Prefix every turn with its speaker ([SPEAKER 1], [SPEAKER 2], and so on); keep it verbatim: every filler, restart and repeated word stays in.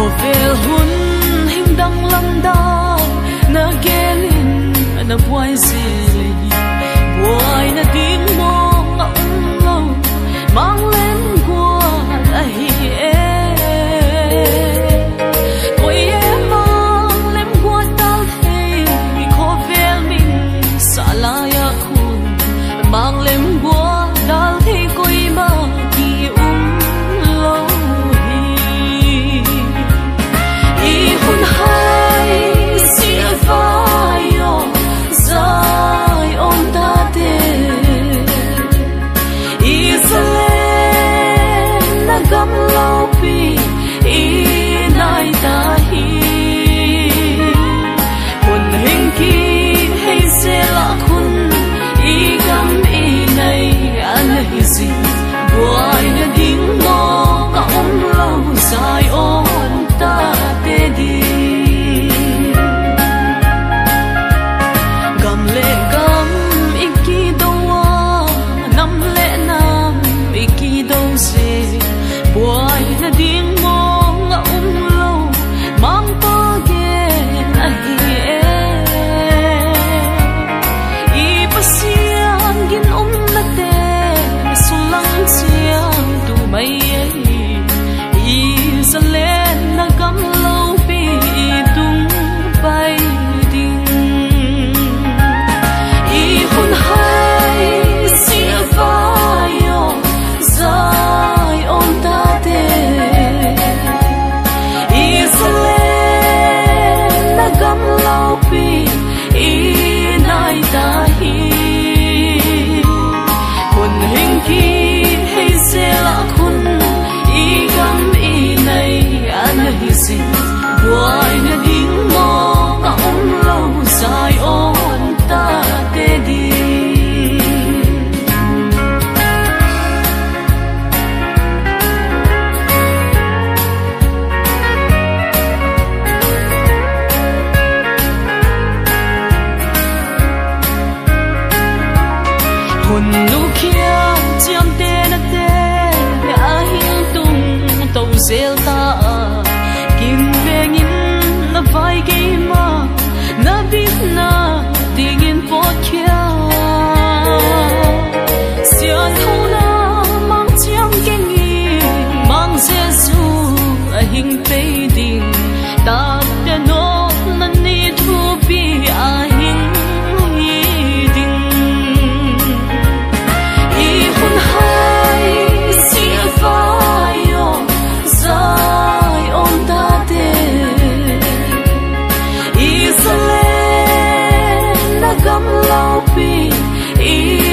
[SPEAKER 1] vel hun him dang lam da na gelin na boy zili boy na din mo nga umlo mang len qua a hi e oi e mang lem qua tal the mi kho vel min sala ya khun mang lem qua dal the koi ma ki um lo hi i hun hai si fa yo zai om ta te i sale na gam lo pi i nai ta hi hun hình ki hay se la khun i gam i nai an hi si boy na ding mo ka om lo sai on ta te di gam le gam iki do wa nam le nam iki do se boy na ding mo nga om lo mang pa ge na hi e i pasian gin om na te sulang siang tu mai i sa len na gam lo pi tung pai ding i hun hai si fa yo zai om ta te i sa len na gam lo pi i nai ta hi hun hình ki hay se la khun i gam i nai an hi si boy na ding mo nga om lo sai on ta te di hun nu kia chiam te na te a hiang tung tau zel ta kim vengin na vai ke ma na dit na dingin pot kia sian ho na mang chiam ke ngi mang jesu a hing pe ding ta te no na ni thu pi a hing hi ding i hun hai si fa yo zai om ta te i sa le na gam lo pi i